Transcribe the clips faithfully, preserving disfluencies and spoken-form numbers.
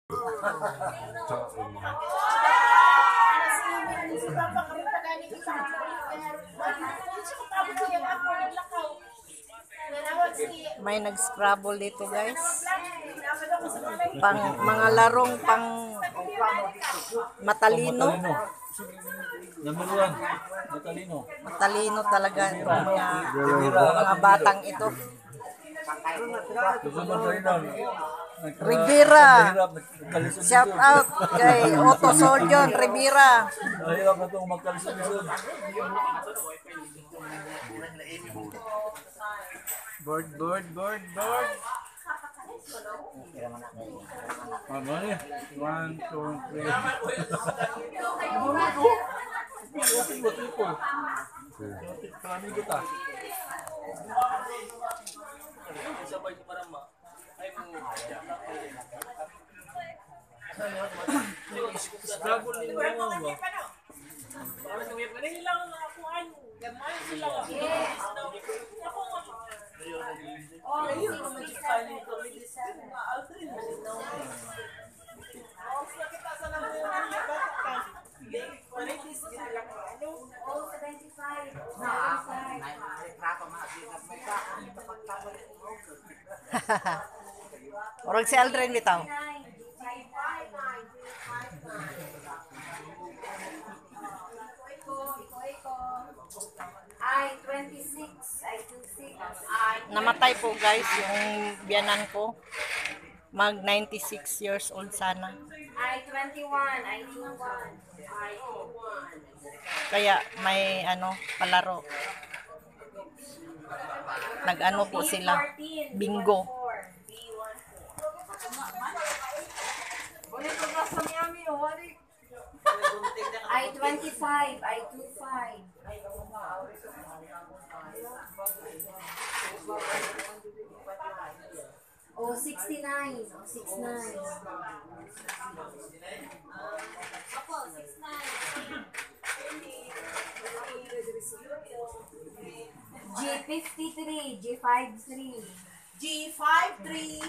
May nag-scrabble dito, guys. Pang mga larong pang matalino. Number one, matalino. Matalino talaga itong mga, mga batang ito. Rivera. Shout out kay Otto Soljon Rivera. Mahirap na itong magkalisod-lisod. Board, board, board, board. Ano ni? One, two, three. Okay, what ito? Kami ko ta. Sabay ko para ma. Ay mo. Struggle ni mo ba? Para sa mga pwede lang ako ay gamay sila. Yes. Ako nga. Oh, ayun ko man sa kanya ko ni December. Aldrin mo sila. Oh, sa kita sa nang mga bata ka. Qualities gila ko. Ano? Oh, seventy-five. Na, retrato maasinat may ka. Orag si Aldrin bitaw. I twenty-six, I twenty-six. Namatay po, guys, yung biyanan ko. Mag ninety-six years old sana. I twenty-one, I twenty-one. I twenty-one. Kaya may ano, palaro. Nag-ano po sila. Bingo. I twenty-five, I twenty-five. Oh, sixty-nine, oh, sixty-nine. G fifty-three, G fifty-three. G fifty-three.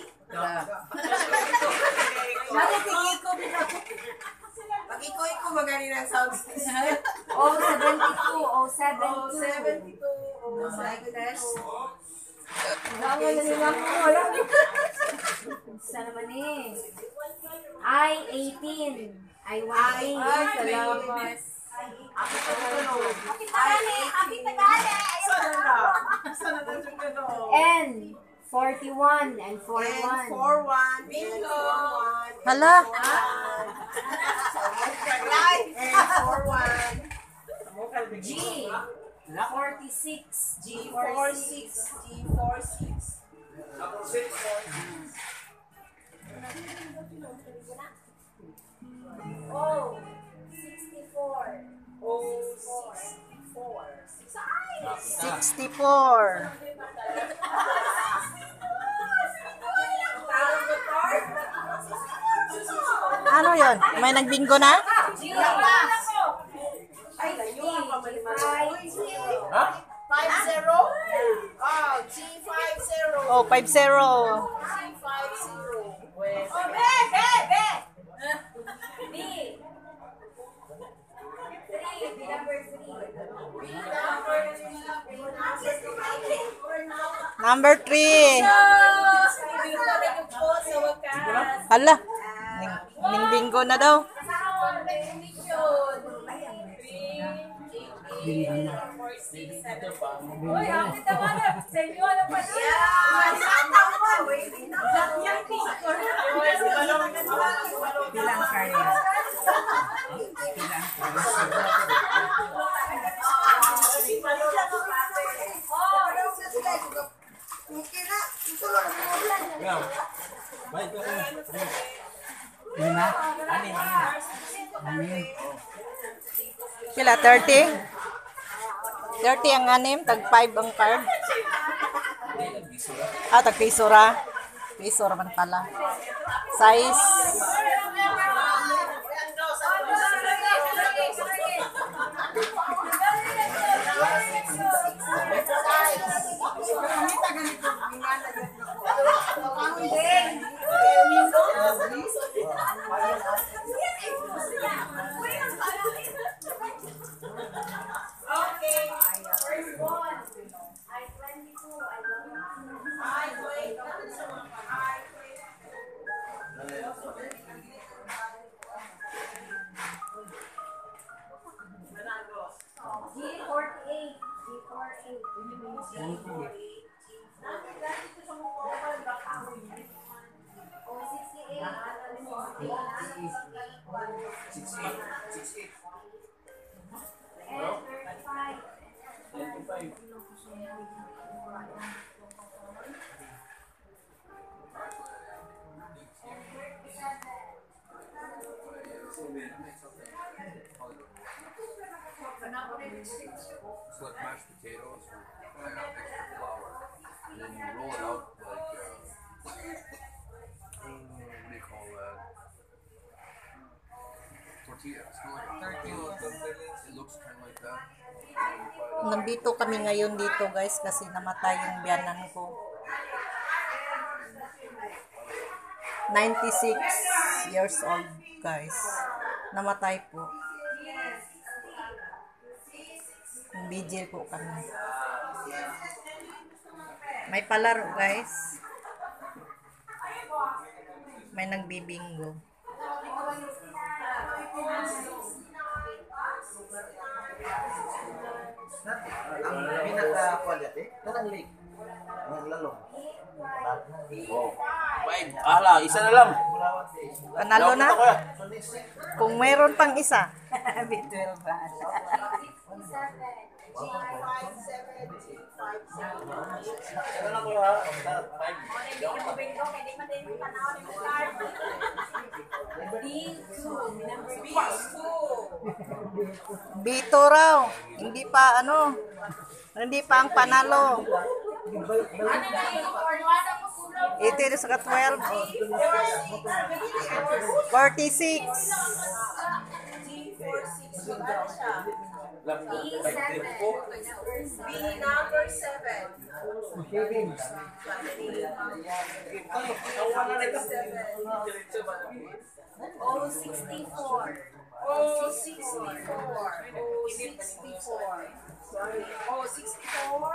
Pag-ikoy ko magaling ng sound system. Oh, seventy-two, oh, Oh, seventy-two. seventy-two. Oh, like this. Wala na nila po, wala. Isa naman eh. I eighteen. I one. Ay, Salamat. Happy Tagalog. Happy Tagalog. Happy Tagalog. Sana na. Sana na yung gano'n. N forty-one and And forty-one. four one. Bingo. Hala. And four one. G forty-six. G forty-six. G forty-six. Oh, sixty-four. Oh, sixty-four. sixty-four. Ano yon? May nagbingo na? G Ay, layo pa fifty. Ha? Five zero? Oh, G five zero. Oh, five zero. G five zero. Oh, be, be, be. B. Three, B number three. Number three. Hala. Ning, ning bingo na daw. Uy, happy tawanan. Sa inyo, ano pa siya? Bilang kaya. Bilang Yeah. Baik ko. Lima? Anin, anin. Anin. Sila, thirty? thirty ang anim, tag five ang card. Ah, tag pisura. Pisura man pala. Size. It's like mashed potatoes with kind of extra flour. And then you roll it out like, uh, mm, what do you call that? Tortilla. It's kind of like a tortilla. It looks kind of like that. Nandito kami ngayon dito guys kasi namatay yung biyanan ko. ninety-six years old guys. Namatay po. Vigil po kami. May palaro guys. May nagbibingo. Ang pinaka-quality, karang leg. Ang lalong. Oh. Five. Ala, isa na lang. Panalo na? Kung meron pang isa. B twelve ba? Ano na ko ha? Five. Bito raw. Hindi pa ano. Hindi pa ang panalo. Ito yung sa twelve. forty-six. B seven. B number seven. O sixty-four. O sixty-four. O sixty-four. Sorry. O sixty-four.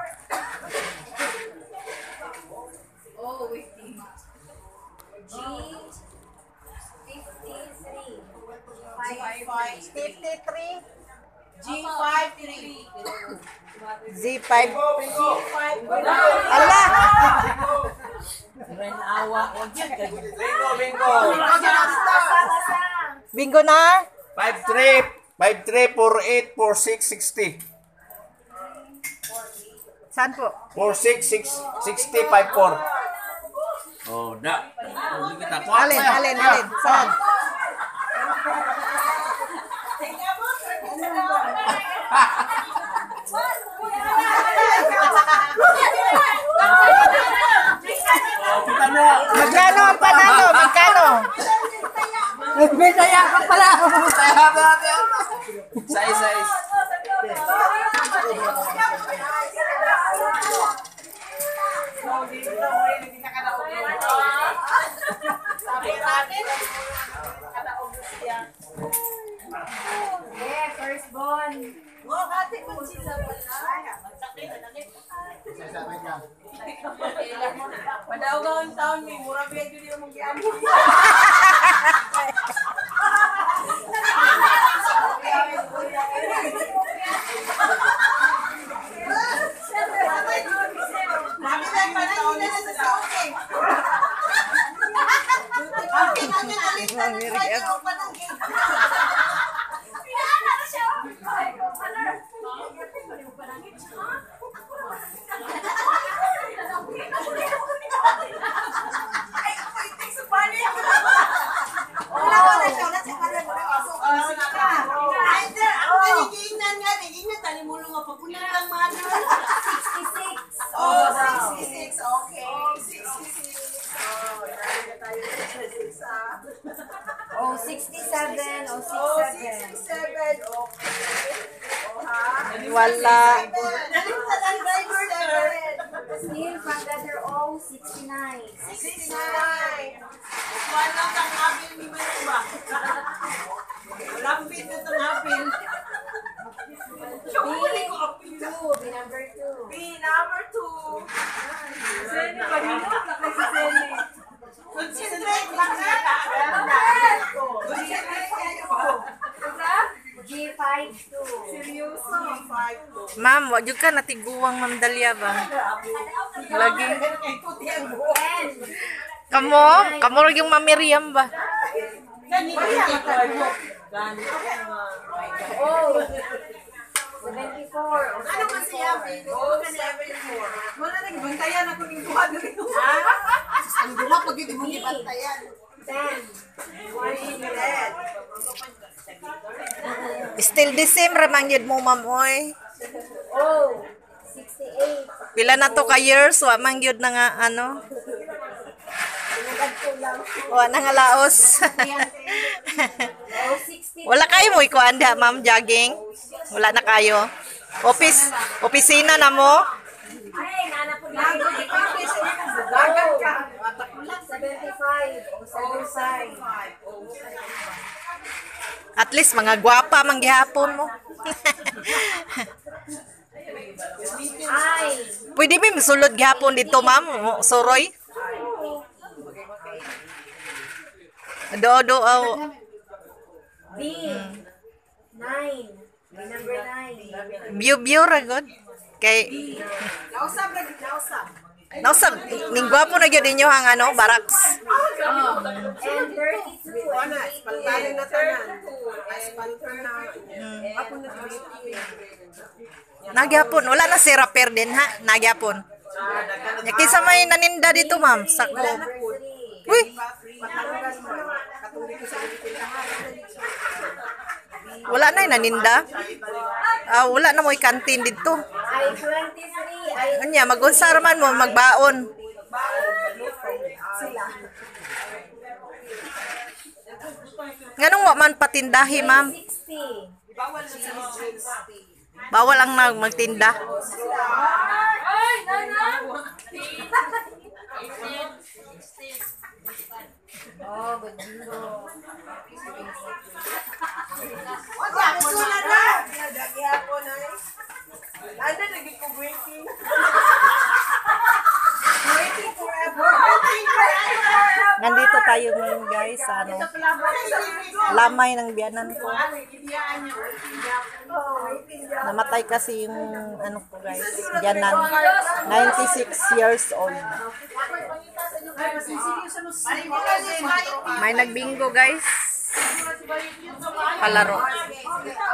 Oh, waiting. G fifty-three. Five, fifty-three. G five three. Z five. G five. Ala! Bingo, bingo. Bingo na? Five three, five three, four eight, four six, sixty. Saan po? Four six, six, sixty, five four. Oh, da. Hindi kita kuha. Alin, alin, alin. Saan? Kita na. Magkano ang panalo? Magkano? Nagbisaya ka pala. Size, size. Yeah, first born. Oh, ate ko sila pala. Padaw gawin taon ni mura biya gyud yung mga O sixty-seven. O Oh, sixty-seven. sixty-seven. Okay. Oh, ha? Wala. Still from letter O, sixty-nine. sixty-nine. Wala kang apil ni Manong ba? Lapit na itong apil. B two. B number two. B number two. Seni, pag-inot na kasi Seni. Concentrate lang na. Concentrate kayo. G five two. Seryoso. G five two. Ma'am, wag yun ka natiguang Ma'am Dalia ba? Lagi. Ten. Kamo, kamo rin yung Mami Riam ba? Oh, seventy-four. Ano man siya? Oh, seventy-four. Wala nang bantayan ako ng buhat rin. Ang duha pag hindi mo gibantayan. ten. Still the same ramang yun mo, ma'am, oy. Oh, sixty-eight. Pila na to ka years, wa man yun na nga, ano. Pinagad ko lang. Wa na nga laos. Oh, sixty. Wala kayo mo ikuan da, ma'am, jogging? Wala na kayo. Office, opisina na mo? Ay, naanap ko lang. Dagan ka. seventy-five. Oh, seventy-five. At least mga gwapa man gihapon mo. Ay. Pwede ba misulod gihapon dito, ma'am? Soroy? Do-do, oh. B. Nine. Number nine. View-view ra good. Kay Nausap na nausap. Nausap, ning gwapo na gyud inyo ang ano, barracks. And thirty-two. Ano, espaltarin na tanan. Espaltar na. Ako na Nagyapon, wala na si rapper din ha, nagyapon. Ya kisa may naninda dito, ma'am. Sako. Uy, Batangas man. Katong dito sa Pilipinas. wala na yung naninda. Ah, wala na mo kantin dito. Ay, twenty-three. Ay, Anya, mag-unsar man mo, magbaon. sila. Nganong wa man patindahi, ma'am? sixty. Bawal na sa streets. Bawal ang nag magtinda. Ay, nana. Oh, bagindo. Wala, sula na. Dagi ako na eh. Landa, naging ko waiting. Waiting forever. Waiting forever. Nandito tayo ngayon, guys, sa ano, lamay ng biyanan ko. Namatay kasi yung ano ko, guys, biyanan. ninety-six years old. May nagbingo, guys. Palaro.